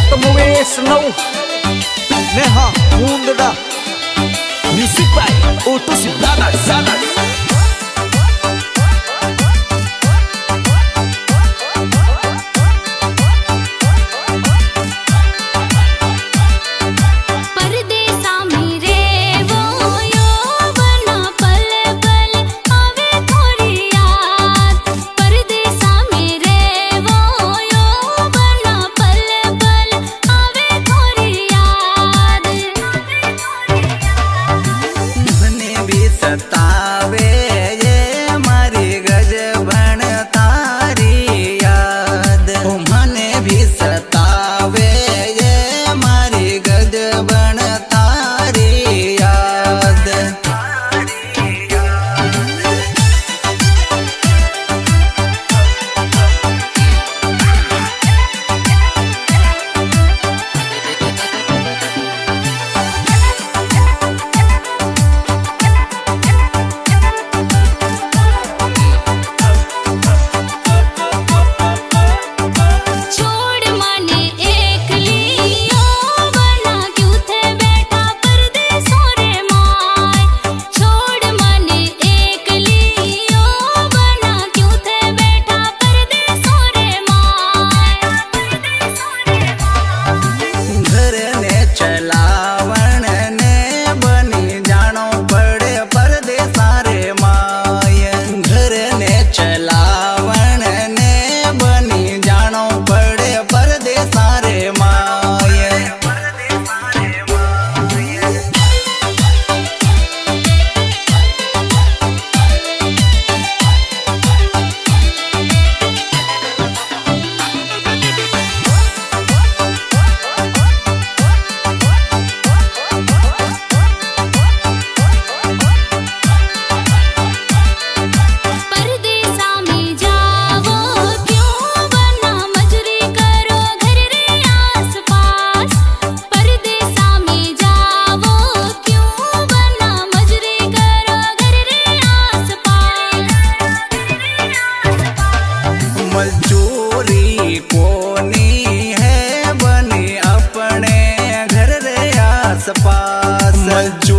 Muis no Neha Mundada Music by Otus Brothers. सतावे ये मारी गजबन तारी याद, मने भी सतावे ये मारी गजबन तारी याद। चलावण ने बनी जानो पड़े परदेसा रे माय, घर ने चलावण ने बनी जानो पड़े परदेसा रे माय। मजूरी कोनी है बनी अपने घर रे आस पास।